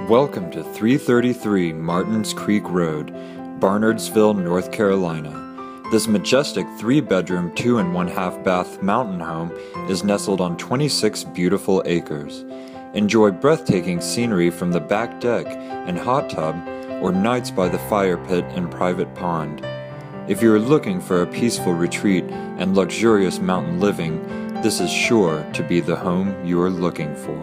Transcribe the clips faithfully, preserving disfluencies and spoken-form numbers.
Welcome to three thirty-three Martins Creek Road, Barnardsville, North Carolina. This majestic three-bedroom, two and one-half bath mountain home is nestled on twenty-six beautiful acres. Enjoy breathtaking scenery from the back deck and hot tub, or nights by the fire pit and private pond. If you are looking for a peaceful retreat and luxurious mountain living, this is sure to be the home you are looking for.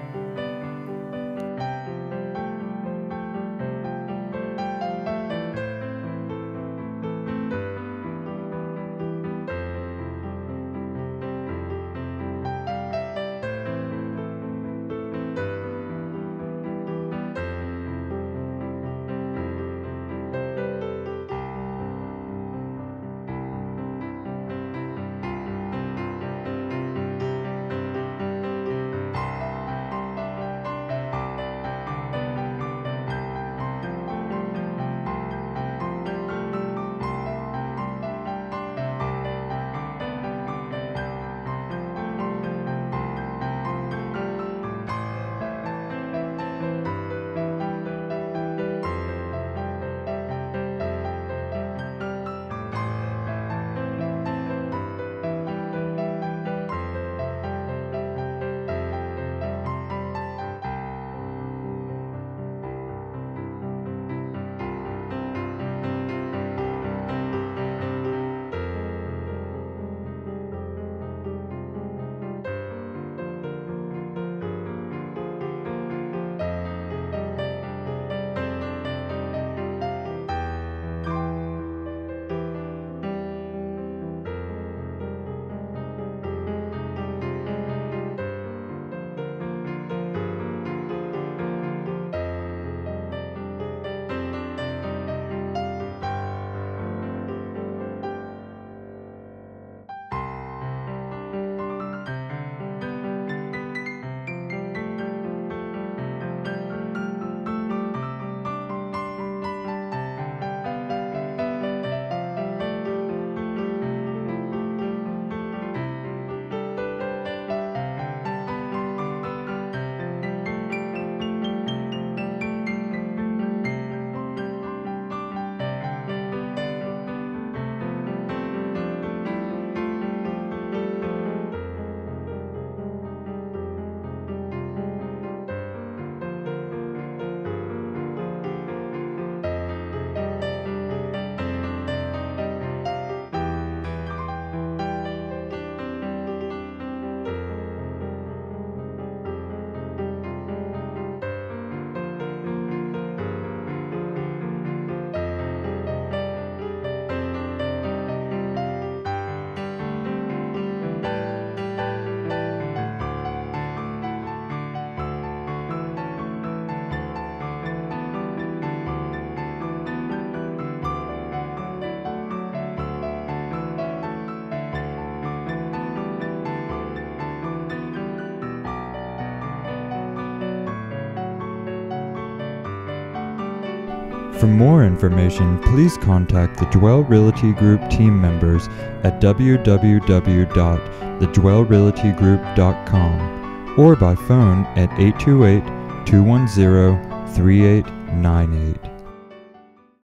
For more information, please contact the Dwell Realty Group team members at w w w dot the dwell realty group dot com or by phone at eight two eight, two one zero, three eight nine eight.